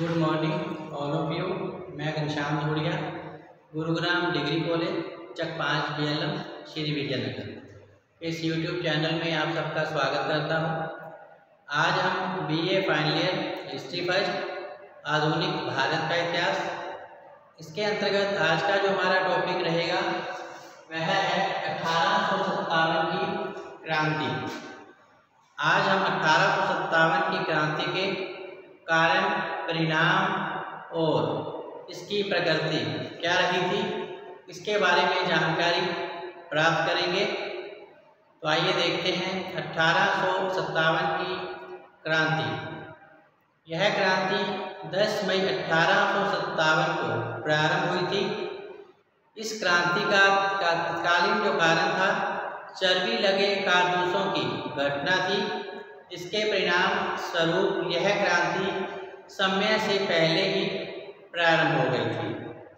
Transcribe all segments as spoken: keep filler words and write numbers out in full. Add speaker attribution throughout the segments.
Speaker 1: Good morning all of you. मैं Ghanshyam Dhudiya, Gurugram degree college Chak पाँच B L M Shri Vidyanagar इस YouTube channel में आप सबका स्वागत करता हूँ। आज हम B A final year history first आधुनिक भारत का इतिहास, इसके अंतर्गत आज का जो हमारा टॉपिक रहेगा वह है अठारह सौ सत्तावन की क्रांति। आज हम अठारह सौ सत्तावन की क्रांति के कारण, परिणाम और इसकी प्रकृति क्या रही थी, इसके बारे में जानकारी प्राप्त करेंगे। तो आइए देखते हैं अठारह सौ सत्तावन की क्रांति। यह क्रांति दस मई अठारह सौ सत्तावन को प्रारंभ हुई थी। इस क्रांति का तत्कालीन जो कारण था, चर्बी लगे कारतूसों की घटना थी। इसके परिणाम स्वरूप यह क्रांति समय से पहले ही प्रारंभ हो गई थी।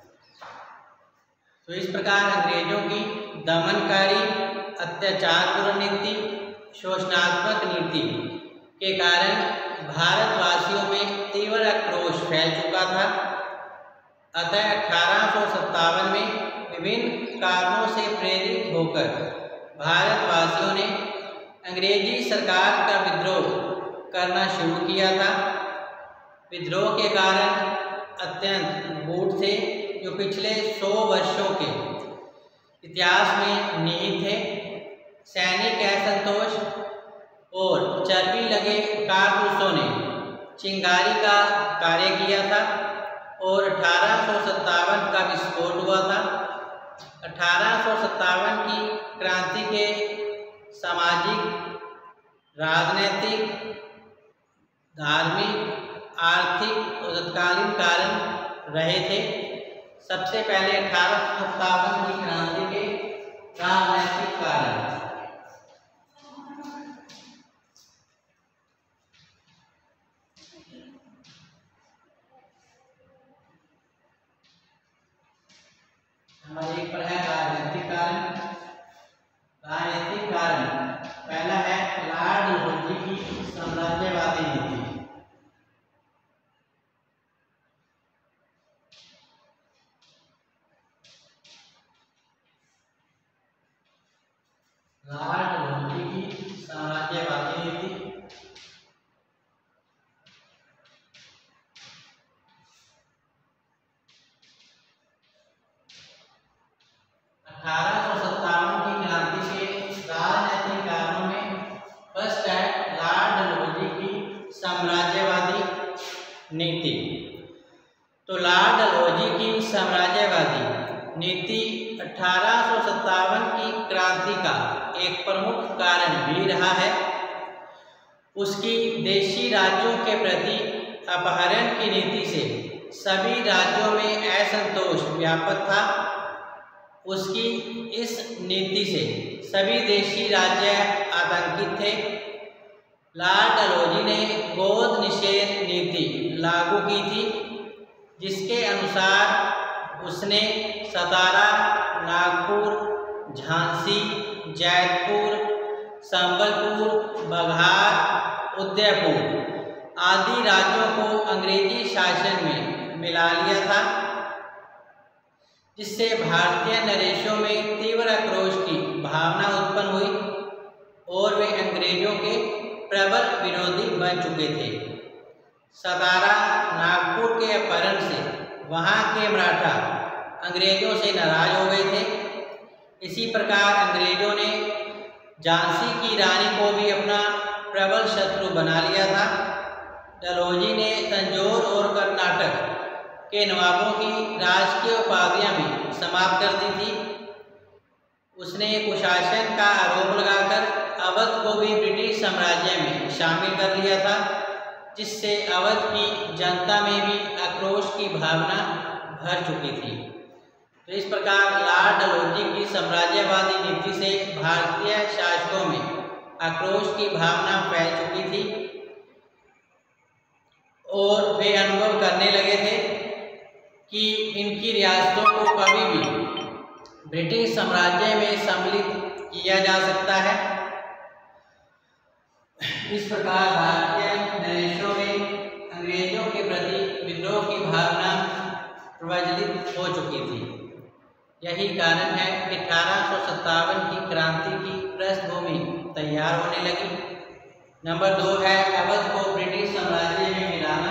Speaker 1: तो इस प्रकार अंग्रेजों की दमनकारी, अत्याचारपूर्ण नीति, शोषणात्मक नीति के कारण भारतवासियों में तीव्र आक्रोश फैल चुका था। अतः अठारह सौ सत्तावन में विभिन्न कारणों से प्रेरित होकर भारतवासियों ने अंग्रेजी सरकार का विद्रोह करना शुरू किया था। विद्रोह के कारण अत्यंत गूढ़ थे, जो पिछले सौ वर्षों के इतिहास में निहित थे। सैनिक असंतोष और चर्बी लगे कारतूसों ने चिंगारी का कार्य किया था और अठारह सौ सत्तावन का विस्फोट हुआ था। अठारह सौ सत्तावन की क्रांति के सामाजिक, राजनीतिक, धार्मिक, आर्थिक और तत्कालीन कारण रहे थे। सबसे पहले अठारह सौ सत्तावन की क्रांति के राजनीतिक कारण। नंबर एक पर है राजनीतिक कारण। राजनीतिक कारण पहला है लॉर्ड डलहौजी की साम्राज्यवादी नीति। लॉर्ड डलहौजी की साम्राज्यवादी नीति अठारह सौ सत्तावन की क्रांति के राजनीतिक कारणों में फर्स्ट है लॉर्ड डलहौजी की साम्राज्यवादी नीति। तो लॉर्ड डलहौजी की साम्राज्यवादी नीति अठारह सौ सत्तावन की क्रांति का एक प्रमुख कारण भी रहा है। उसकी देशी राज्यों के प्रति अपहरण की नीति से सभी राज्यों में असंतोष व्यापक था। उसकी इस नीति से सभी देशी राज्य आतंकित थे। लॉर्ड डलहौजी ने गोद निषेध नीति लागू की थी, जिसके अनुसार उसने सतारा, नागपुर, झांसी, जैतपुर, संबलपुर, बघार, उदयपुर आदि राज्यों को अंग्रेजी शासन में मिला लिया था, जिससे भारतीय नरेशों में तीव्र आक्रोश की भावना उत्पन्न हुई और वे अंग्रेजों के प्रबल विरोधी बन चुके थे। सतारा, नागपुर के अपहरण से वहां के मराठा अंग्रेजों से नाराज हो गए थे। इसी प्रकार अंग्रेजों ने झांसी की रानी को भी अपना प्रबल शत्रु बना लिया था। डलहौजी ने तंजौर और कर्नाटक के नवाबों की राजकीय उपाधियां भी समाप्त कर दी थी। उसने कुशासन का आरोप लगाकर अवध को भी ब्रिटिश साम्राज्य में शामिल कर लिया था, जिससे अवध की जनता में भी आक्रोश की भावना भर चुकी थी। तो इस प्रकार लॉर्ड डलहौजी की साम्राज्यवादी नीति से भारतीय शासकों में आक्रोश की भावना फैल चुकी थी और वे अनुभव करने लगे थे कि इनकी रियासतों को कभी भी ब्रिटिश साम्राज्य में सम्मिलित किया जा सकता है। इस प्रकार भारतीय नरेशों में अंग्रेजों के प्रति विद्रोह की भावना प्रज्वलित हो चुकी थी। यही कारण है कि अठारह सौ सत्तावन की क्रांति की पृष्ठभूमि तैयार होने लगी। नंबर दो है अवध को ब्रिटिश साम्राज्य में मिलाना।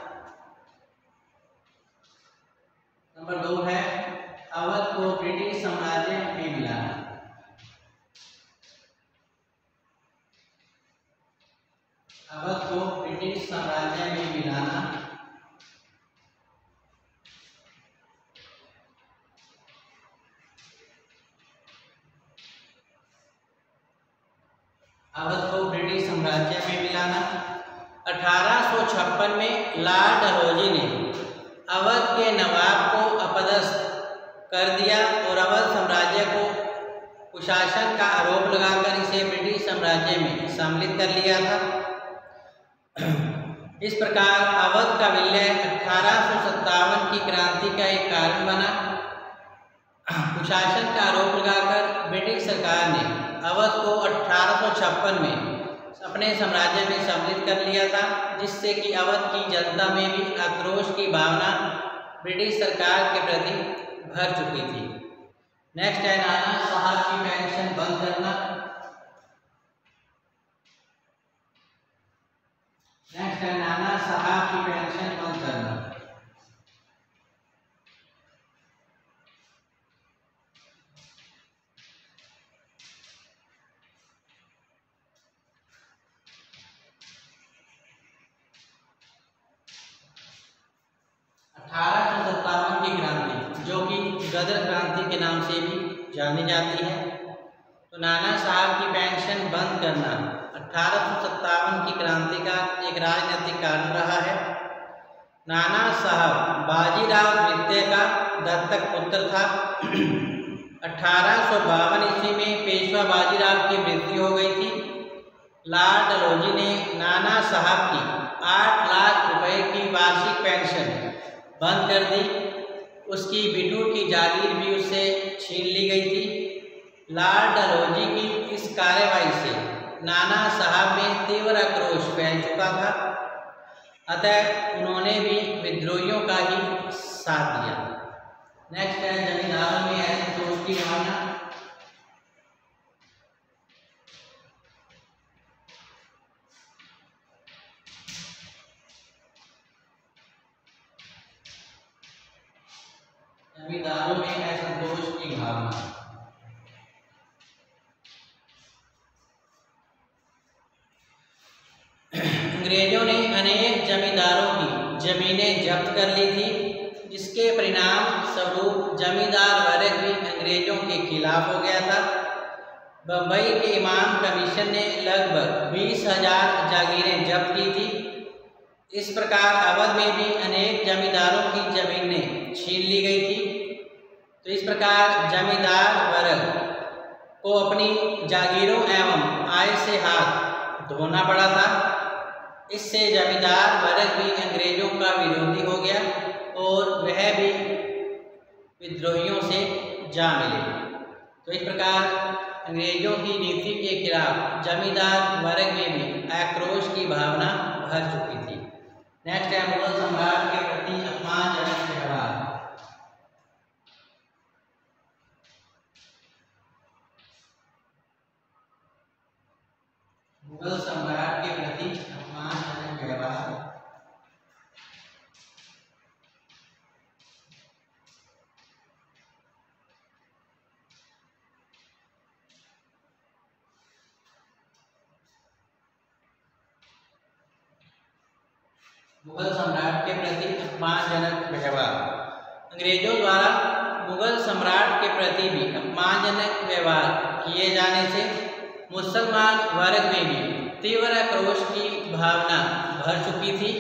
Speaker 1: नंबर दो है अवध को ब्रिटिश साम्राज्य में मिलाना। अवध को ब्रिटिश साम्राज्य में मिलाना। अवध को ब्रिटिश साम्राज्य में मिलाना। अठारह सौ छप्पन में लॉर्ड डलहौजी ने अवध के नवाब को अपदस्थ कर दिया और अवध साम्राज्य को कुशासन का आरोप लगाकर इसे ब्रिटिश साम्राज्य में सम्मिलित कर लिया था। इस प्रकार अवध का विलय अठारह सौ सत्तावन की क्रांति का एक कारण बना। कुशासन का आरोप लगाकर ब्रिटिश सरकार ने अवध को अठारह सौ छप्पन में अपने साम्राज्य में सम्मिलित कर लिया था, जिससे कि अवध की जनता में भी आक्रोश की भावना ब्रिटिश सरकार के प्रति भर चुकी थी। नेक्स्ट है नाना साहब की पेंशन बंद करना। नेक्स्ट है नाना साहब की पेंशन बंद करना। अठारह सौ सत्तावन की क्रांति, जो कि गदर क्रांति के नाम से भी जानी जाती है, तो नाना साहब की पेंशन बंद करना अठारह सौ सत्तावन की क्रांति का एक राजनीतिक कारण रहा है। नाना साहब बाजीराव द्वितीय का दत्तक पुत्र था। अठारह सौ बावन ईस्वी में पेशवा बाजीराव की मृत्यु हो गई थी। लॉर्ड डलहौजी ने नाना साहब की आठ लाख रुपए की वार्षिक पेंशन बंद कर दी। उसकी बिठूर की जागीर भी उससे छीन ली गई थी। लॉर्ड डलहौजी की इस कार्यवाही से नाना साहब में तीव्र आक्रोश फैल चुका था, अतः उन्होंने भी विद्रोहियों का ही साथ दिया। नेक्स्ट है जमींदारों में असंतोष की भावना। जमींदारों में असंतोष की भावना। अंग्रेजों ने अनेक जमींदारों की जमीनें जब्त कर ली थी, जिसके परिणाम स्वरूप जमींदार वर्ग भी अंग्रेजों के खिलाफ हो गया था। बम्बई के इमाम कमीशन ने लगभग बीस हजार जागीरें जब्त की थी। इस प्रकार अवध में भी अनेक जमींदारों की जमीनें छीन ली गई थी। तो इस प्रकार जमींदार वर्ग को अपनी जागीरों एवं आय से हाथ धोना पड़ा था। इससे जमींदार वर्ग भी अंग्रेजों का विरोधी हो गया और वह भी विद्रोहियों से जा मिले। तो इस प्रकार अंग्रेजों की नीति के खिलाफ जमींदार वर्ग में भी आक्रोश की भावना भर चुकी थी। नेक्स्ट है मुगल सम्राट के प्रति अपमानजनक व्यवहार। मुगल सम्राट के प्रति अपमानजनक व्यवहार। मुगल सम्राट के प्रति अपमानजनक व्यवहार। अंग्रेजों द्वारा मुगल सम्राट के प्रति भी अपमानजनक व्यवहार किए जाने से मुसलमान वर्ग में भी तीव्र आक्रोश की भावना भर चुकी थी।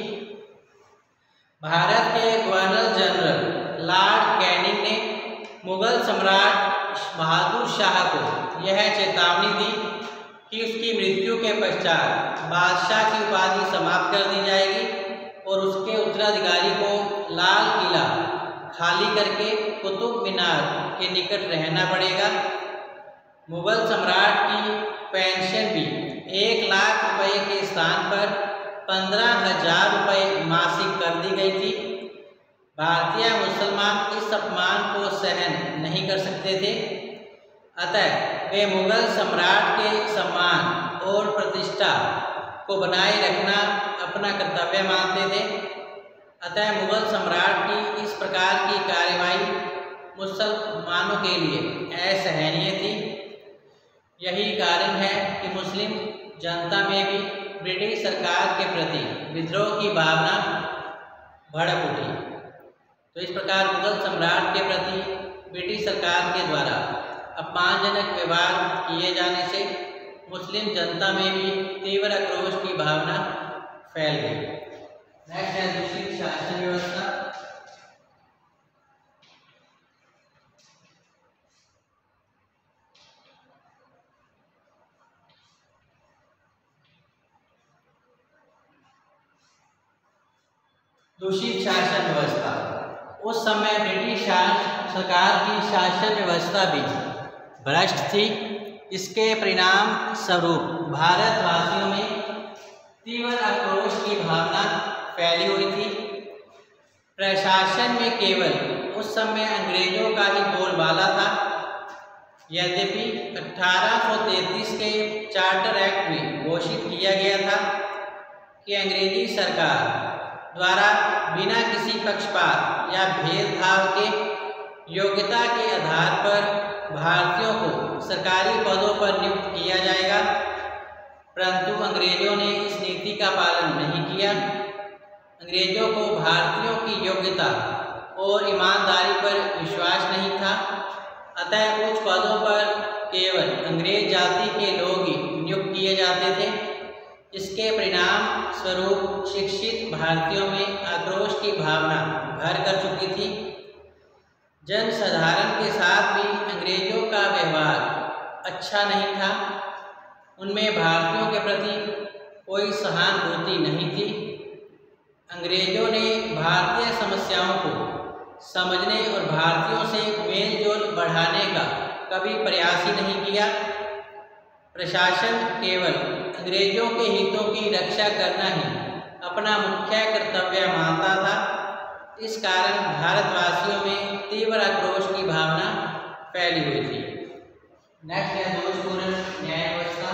Speaker 1: भारत के गवर्नर जनरल लॉर्ड कैनिंग ने मुगल सम्राट बहादुर शाह को यह चेतावनी दी कि उसकी मृत्यु के पश्चात बादशाह की उपाधि समाप्त कर दी जाएगी और उसके उत्तराधिकारी को लाल किला खाली करके कुतुब मीनार के निकट रहना पड़ेगा। मुगल सम्राट की पेंशन भी एक लाख रुपए के स्थान पर पंद्रह हजार रुपये मासिक कर दी गई थी। भारतीय मुसलमान इस अपमान को सहन नहीं कर सकते थे, अतः वे मुगल सम्राट के सम्मान और प्रतिष्ठा को बनाए रखना अपना कर्तव्य मानते थे। अतः मुगल सम्राट की इस प्रकार की कार्यवाही मुसलमानों के लिए असहनीय थी। यही कारण है कि मुस्लिम जनता में भी ब्रिटिश सरकार के प्रति विद्रोह की भावना भड़क उठी। तो इस प्रकार मुगल सम्राट के प्रति ब्रिटिश सरकार के द्वारा अपमानजनक व्यवहार किए जाने से मुस्लिम जनता में भी तीव्र आक्रोश की भावना फैल गई। नेक्स्ट है दूसरी शासन व्यवस्था। दूषित शासन व्यवस्था। उस समय ब्रिटिश सरकार की शासन व्यवस्था भी भ्रष्ट थी। इसके परिणाम स्वरूप भारतवासियों में तीव्र आक्रोश की भावना फैली हुई थी। प्रशासन में केवल उस समय अंग्रेजों का ही बोलबाला था। यद्यपि अठारह सौ तैंतीस के चार्टर एक्ट में घोषित किया गया था कि अंग्रेजी सरकार द्वारा बिना किसी पक्षपात या भेदभाव के योग्यता के आधार पर भारतीयों को सरकारी पदों पर नियुक्त किया जाएगा, परंतु अंग्रेजों ने इस नीति का पालन नहीं किया। अंग्रेजों को भारतीयों की योग्यता और ईमानदारी पर विश्वास नहीं था, अतः कुछ पदों पर केवल अंग्रेज जाति के लोग ही नियुक्त किए जाते थे। इसके परिणाम स्वरूप शिक्षित भारतीयों में आक्रोश की भावना घर कर चुकी थी। जनसाधारण के साथ भी अंग्रेजों का व्यवहार अच्छा नहीं था। उनमें भारतीयों के प्रति कोई सहानुभूति नहीं थी। अंग्रेजों ने भारतीय समस्याओं को समझने और भारतीयों से मेल जोल बढ़ाने का कभी प्रयास ही नहीं किया। प्रशासन केवल अंग्रेजों के हितों की रक्षा करना ही अपना मुख्य कर्तव्य मानता था। इस कारण भारतवासियों में तीव्र आक्रोश की भावना फैली हुई थी। नेक्स्ट है दोषपूर्ण न्याय व्यवस्था।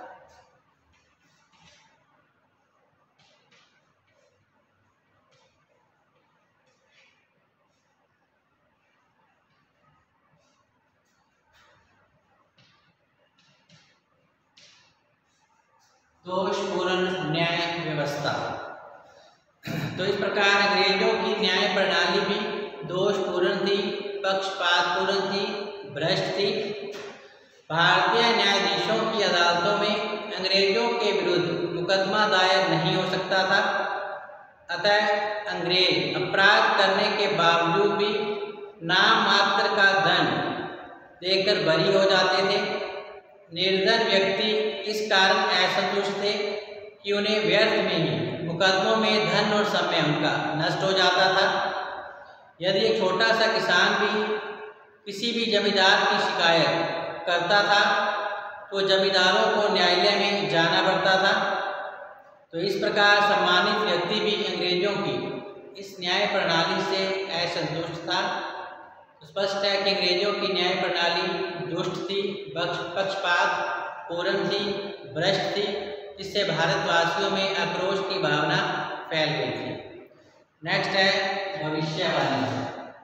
Speaker 1: दोषपूर्ण न्याय व्यवस्था। तो इस प्रकार अंग्रेजों की न्याय प्रणाली भी दोषपूर्ण थी, पक्षपातपूर्ण थी, भ्रष्ट थी। भारतीय न्यायाधीशों की अदालतों में अंग्रेजों के विरुद्ध मुकदमा दायर नहीं हो सकता था, अतः अंग्रेज अपराध करने के बावजूद भी नाम मात्र का दंड देकर बरी हो जाते थे। निर्धन व्यक्ति इस कारण असंतुष्ट थे कि उन्हें व्यर्थ में ही मुकदमों में धन और समय उनका नष्ट हो जाता था। यदि एक छोटा सा किसान भी किसी भी जमींदार की शिकायत करता था तो जमींदारों को न्यायालय में जाना पड़ता था। तो इस प्रकार सम्मानित व्यक्ति भी अंग्रेजों की इस न्याय प्रणाली से असंतुष्ट था। स्पष्ट है कि अंग्रेजों की न्याय प्रणाली दुष्ट थी, पक्षपात पूर्ण थी, भ्रष्ट थी, जिससे भारतवासियों में आक्रोश की भावना फैल गई थी। नेक्स्ट है भविष्यवाणी।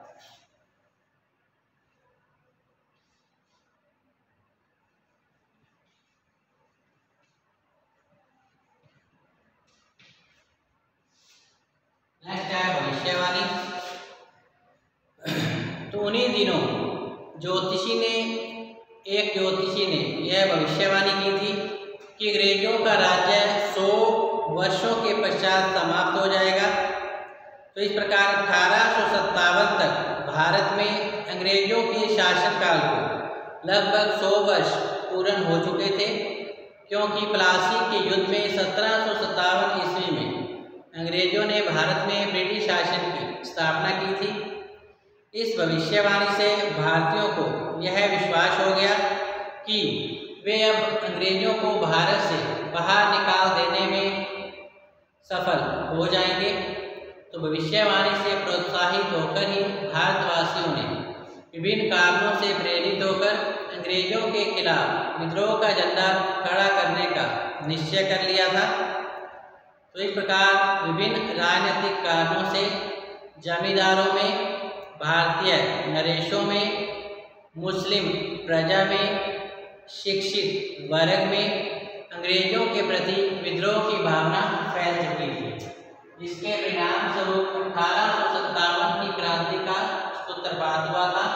Speaker 1: नेक्स्ट है भविष्यवाणी। तो उन्हीं दिनों ज्योतिषी ने एक ज्योतिषी ने यह भविष्यवाणी की थी कि अंग्रेजों का राज्य सौ वर्षों के पश्चात समाप्त हो जाएगा। तो इस प्रकार अठारह सौ सत्तावन तक भारत में अंग्रेजों के शासनकाल को लगभग सौ वर्ष पूर्ण हो चुके थे, क्योंकि प्लासी के युद्ध में सत्रह सौ सत्तावन ईस्वी में अंग्रेजों ने भारत में ब्रिटिश शासन की स्थापना की थी। इस भविष्यवाणी से भारतीयों को यह विश्वास हो गया कि वे अब अंग्रेजों को भारत से बाहर निकाल देने में सफल हो जाएंगे। तो भविष्यवाणी से प्रोत्साहित होकर ही भारतवासियों ने विभिन्न कारणों से प्रेरित होकर अंग्रेजों के खिलाफ विद्रोह का झंडा खड़ा करने का निश्चय कर लिया था। तो इस प्रकार विभिन्न राजनीतिक कारणों से जमींदारों में, भारतीय नरेशों में, मुस्लिम प्रजा में, शिक्षित वर्ग में अंग्रेजों के प्रति विद्रोह की भावना फैल चुकी थी, जिसके परिणाम स्वरूप अठारह सौ सत्तावन की क्रांति का सूत्रपात हुआ था।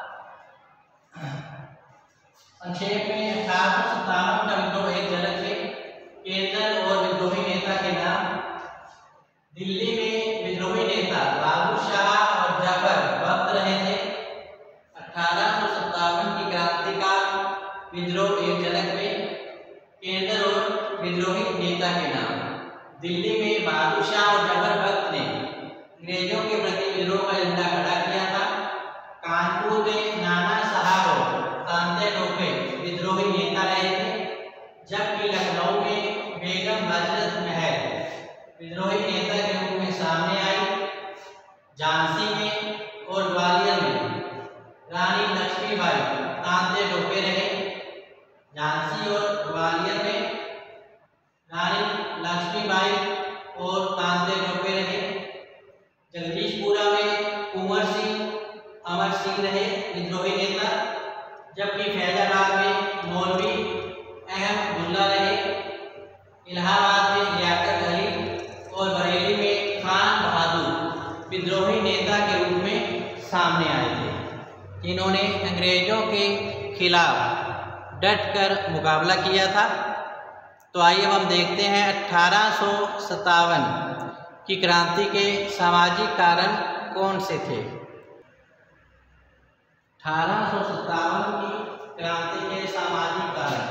Speaker 1: संक्षेप में अठारह सौ सत्तावन का विद्रोह एक झलक है। केंद्र और विद्रोही नेता के नाम। दिल्ली में विद्रोही नेता बाबू शाह और जाफर वक्त रहे थे। अठारह सौ सत्तावन की क्रांति का विद्रोह एक झलक में केंद्र और विद्रोही नेता के नाम। दिल्ली में बाबू शाह और जाफर वक्त ने अंग्रेजों के प्रति विद्रोह का झंडा खड़ा किया था। कानपुर में नाना साहब और तांते टोपे विद्रोही नेता रहे थे, जबकि लखनऊ में बेगम हजरत महल विद्रोही नेता के रूप में सामने आई। झांसी में और ग्वालियर में रानी लक्ष्मीबाई तांते टोपे रहे। झांसी और ग्वालियर में रानी लक्ष्मीबाई और तांते टोपे रहे। जगदीशपुरा में कुंवर सिंह, अमर सिंह रहे विद्रोही नेता, जबकि फैजाबाद में मौलवी अहमदुल्ला रहे। इलाहाबाद में लियाकत अली और बरेली में खान बहादुर विद्रोही नेता के रूप में सामने आए थे, जिन्होंने अंग्रेजों के खिलाफ डटकर मुकाबला किया था। तो आइए हम देखते हैं अठारह सौ सत्तावन की क्रांति के सामाजिक कारण कौन से थे। अठारह सौ सत्तावन की क्रांति के सामाजिक कारण।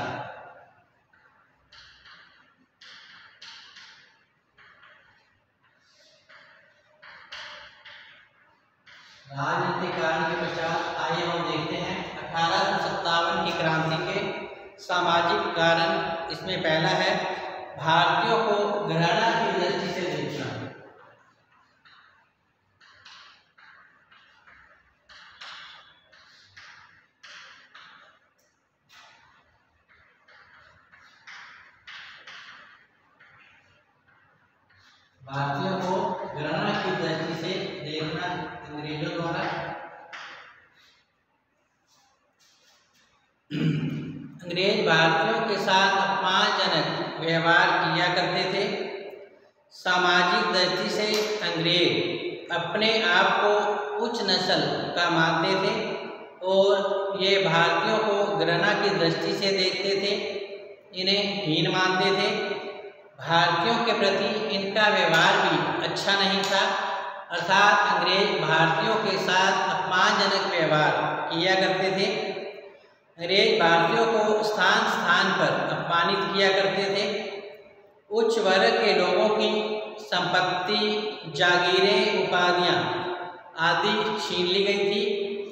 Speaker 1: राजनीतिक कारण के पश्चात आइए हम देखते हैं अठारह सौ सत्तावन की क्रांति के सामाजिक कारण। इसमें पहला है भारतीयों को घृणा की दृष्टि से देखना। भारतीयों को घृणा की दृष्टि से देखना अंग्रेजों द्वारा। अंग्रेज भारतीयों के साथ अपमानजनक व्यवहार किया करते थे। सामाजिक दृष्टि से अंग्रेज अपने आप को उच्च नस्ल का मानते थे और ये भारतीयों को घृणा की दृष्टि से देखते थे, इन्हें हीन मानते थे। भारतीयों के प्रति इनका व्यवहार भी अच्छा नहीं था, अर्थात अंग्रेज भारतीयों के साथ अपमानजनक व्यवहार किया करते थे। अंग्रेज भारतीयों को स्थान स्थान पर अपमानित किया करते थे। उच्च वर्ग के लोगों की संपत्ति, जागीरें, उपाधियां आदि छीन ली गई थी,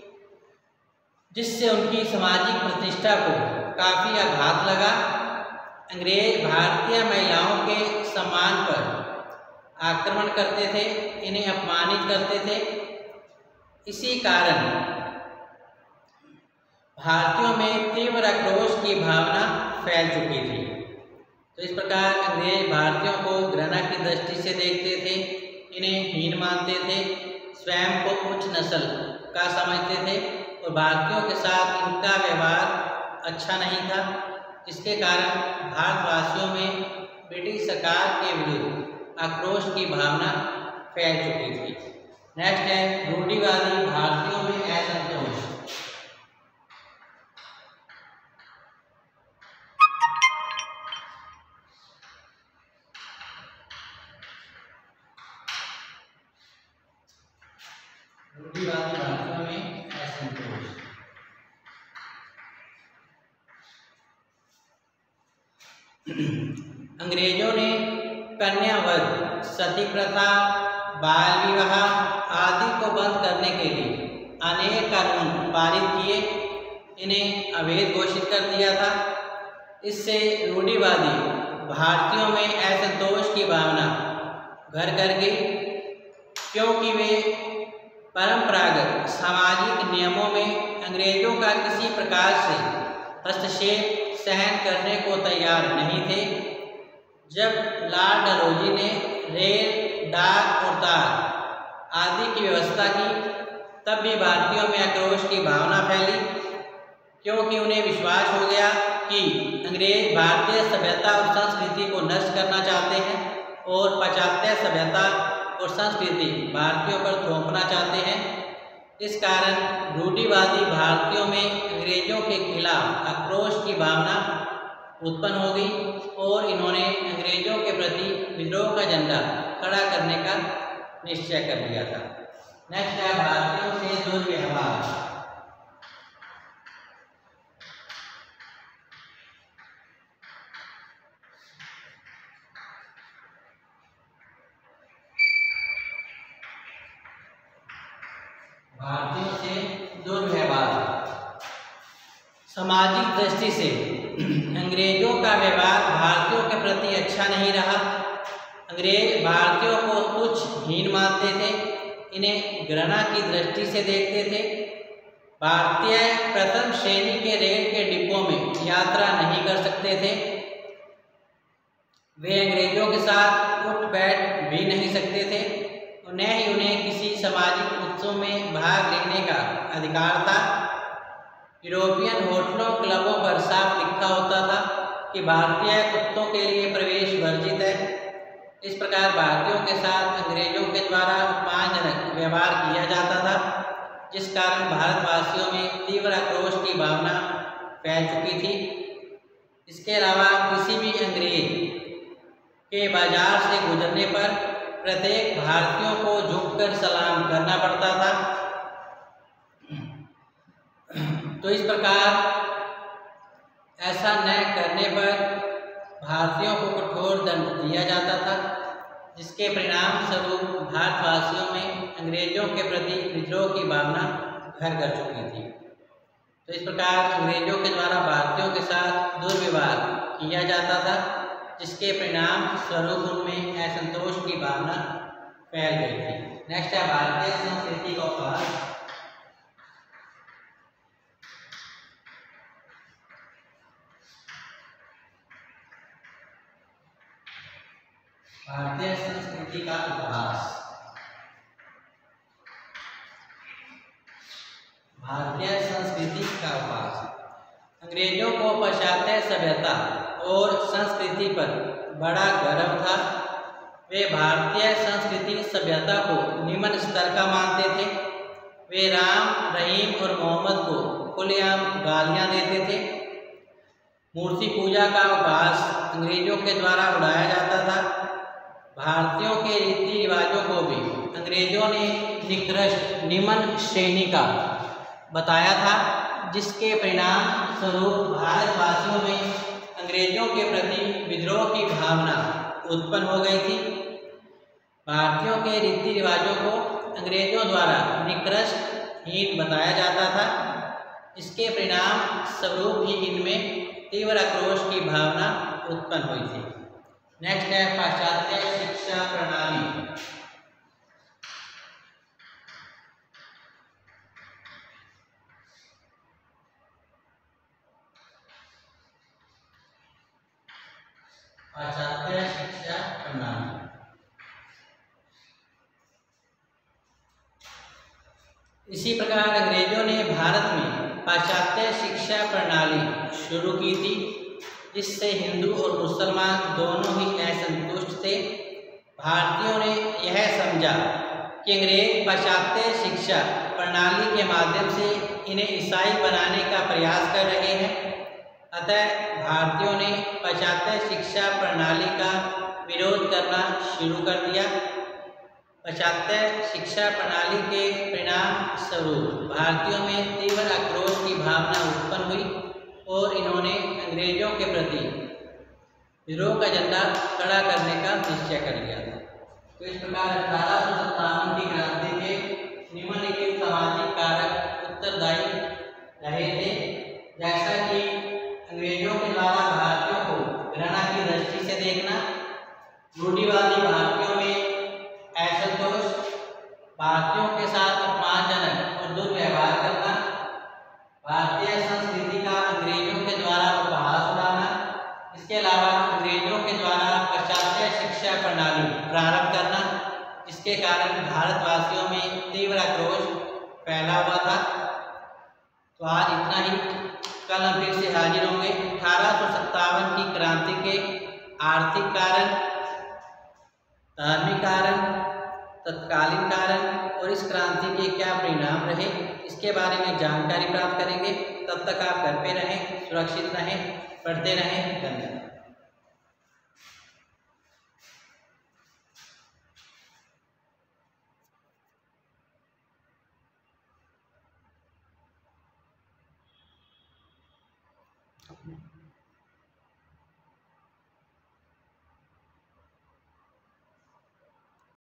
Speaker 1: जिससे उनकी सामाजिक प्रतिष्ठा को काफ़ी आघात लगा। अंग्रेज भारतीय महिलाओं के सम्मान पर आक्रमण करते थे, इन्हें अपमानित करते थे। इसी कारण भारतीयों में तीव्र आक्रोश की भावना फैल चुकी थी। तो इस प्रकार अंग्रेज भारतीयों को घृणा की दृष्टि से देखते थे, इन्हें हीन मानते थे, स्वयं को उच्च नस्ल का समझते थे और भारतीयों के साथ इनका व्यवहार अच्छा नहीं था, जिसके कारण भारतवासियों में ब्रिटिश सरकार के विरुद्ध आक्रोश की भावना फैल चुकी थी। नेक्स्ट है रूढ़िवादी भारतीयों में असंतोष। रूढ़िवादी भारतीयों में असंतोष। अंग्रेजों ने कन्यावध, सती प्रथा, बाल विवाह आदि को बंद करने के लिए अनेक कानून पारित किए, इन्हें अवैध घोषित कर दिया था। इससे रूढ़िवादी भारतीयों में असंतोष की भावना घर कर गई, क्योंकि वे परंपरागत सामाजिक नियमों में अंग्रेजों का किसी प्रकार से हस्तक्षेप सहन करने को तैयार नहीं थे। जब लॉर्ड डलहौजी ने रेल, डाक और तार आदि की व्यवस्था की, तब भी भारतीयों में आक्रोश की भावना फैली, क्योंकि उन्हें विश्वास हो गया कि अंग्रेज भारतीय सभ्यता और संस्कृति को नष्ट करना चाहते हैं और पाश्चात्य सभ्यता और संस्कृति भारतीयों पर थोपना चाहते हैं। इस कारण रूढ़िवादी भारतीयों में अंग्रेजों के खिलाफ आक्रोश की भावना उत्पन्न हो गई और इन्होंने अंग्रेजों के प्रति विद्रोह का झंडा खड़ा करने का निश्चय कर लिया था। नेक्स्ट है भारतीयों से दुर्व्यवहार। भारतीयों से दुर्व्यवहार। सामाजिक दृष्टि से अंग्रेजों का व्यवहार भारतीयों के प्रति अच्छा नहीं रहा। अंग्रेज भारतीयों को तुच्छ हीन मानते थे, इन्हें घृणा की दृष्टि से देखते थे। भारतीय प्रथम श्रेणी के रेल के डिब्बों में यात्रा नहीं कर सकते थे। वे अंग्रेजों के साथ उठ बैठ भी नहीं सकते थे, न ही उन्हें किसी सामाजिक उत्सव में भाग लेने का अधिकार था। यूरोपियन होटलों, क्लबों पर साफ लिखा होता था कि भारतीय कुत्तों के लिए प्रवेश वर्जित है। इस प्रकार भारतीयों के साथ अंग्रेजों के द्वारा अपमानजनक व्यवहार किया जाता था, जिस कारण भारतवासियों में तीव्र आक्रोश की भावना फैल चुकी थी। इसके अलावा किसी भी अंग्रेज के बाजार से गुजरने पर प्रत्येक भारतीयों को झुककर सलाम करना पड़ता था। तो इस प्रकार ऐसा न करने पर भारतीयों को कठोर दंड दिया जाता था, जिसके परिणाम स्वरूप भारतवासियों में अंग्रेजों के प्रति विद्रोह की भावना घर कर चुकी थी। तो इस प्रकार अंग्रेजों के द्वारा भारतीयों के साथ दुर्व्यवहार किया जाता था, जिसके परिणाम स्वरूप उनमें असंतोष की भावना फैल गई थी। नेक्स्ट है भारतीय संस्कृति का उपहास। भारतीय संस्कृति का उपहास। भारतीय संस्कृति का उपहास। अंग्रेजों को पाश्चात्य सभ्यता और संस्कृति पर बड़ा गर्व था। वे भारतीय संस्कृति सभ्यता को निम्न स्तर का मानते थे। वे राम, रहीम और मोहम्मद को खुलेआम गालियां देते थे। मूर्ति पूजा का उपहास अंग्रेजों के द्वारा उड़ाया जाता था। भारतीयों के रीति रिवाजों को भी अंग्रेजों ने निकृष्ट, निम्न श्रेणी का बताया था, जिसके परिणाम स्वरूप भारतवासियों में अंग्रेजों के प्रति विद्रोह की भावना उत्पन्न हो गई थी। भारतीयों के रीति रिवाजों को अंग्रेजों द्वारा निकृष्ट, हीन बताया जाता था। इसके परिणाम स्वरूप ही इनमें तीव्र आक्रोश की भावना उत्पन्न हुई थी। नेक्स्ट है पाश्चात्य शिक्षा प्रणाली। पाश्चात्य शिक्षा प्रणाली। इसी प्रकार अंग्रेजों ने भारत में पाश्चात्य शिक्षा प्रणाली शुरू की थी, जिससे हिंदू और मुसलमान दोनों ही असंतुष्ट थे। भारतीयों ने यह समझा कि अंग्रेज पाश्चात्य शिक्षा प्रणाली के माध्यम से इन्हें ईसाई बनाने का प्रयास कर रहे हैं। अतः भारतीयों ने पाश्चात्य शिक्षा प्रणाली का विरोध करना शुरू कर दिया। पाश्चात्य शिक्षा प्रणाली के परिणाम स्वरूप भारतीयों में तीव्र आक्रोश की भावना उत्पन्न हुई और इन्होंने अंग्रेजों के प्रति विद्रोह का झंडा खड़ा करने का निश्चय कर लिया था। तो इस प्रकार अठारह सौ सत्तावन की क्रांति के निम्नलिखित सामाजिक कारक उत्तरदायी रहे थे, जैसा कि अंग्रेजों के द्वारा भारतीयों को घृणा की दृष्टि से देखना, रूढ़िवादी भारतीयों में प्रारंभ करना, जिसके कारण भारतवासियों में तीव्र आक्रोश फैला हुआ था। तो आज इतना ही। कल हम फिर से हाजिर होंगे। अठारह सौ सत्तावन की क्रांति के आर्थिक कारण, धार्मिक कारण, तत्कालीन कारण और इस क्रांति के क्या परिणाम रहे, इसके बारे में जानकारी प्राप्त करेंगे। तब तक आप घर पे रहें, सुरक्षित रहें, पढ़ते रहें। धन्यवाद।